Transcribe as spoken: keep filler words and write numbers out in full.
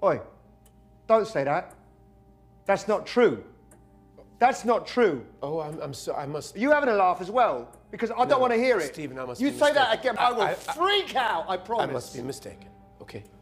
Oi, don't say that. That's not true. That's not true. Oh, I'm, I'm so, I must... Are you having a laugh as well? Because I don't no, want to hear it. Stephen, I must you be say mistaken. that again, I, I will I, freak out, I promise. I must be mistaken, okay?